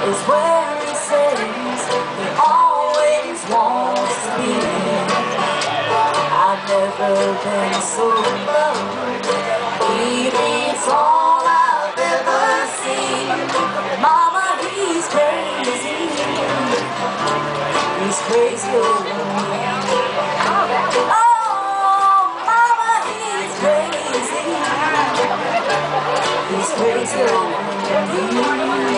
is where he says he always wants to be. I've never been so in love. He beats all I've ever seen. Mama, he's crazy. He's crazy over me. Oh, Mama, he's crazy. He's crazy over me.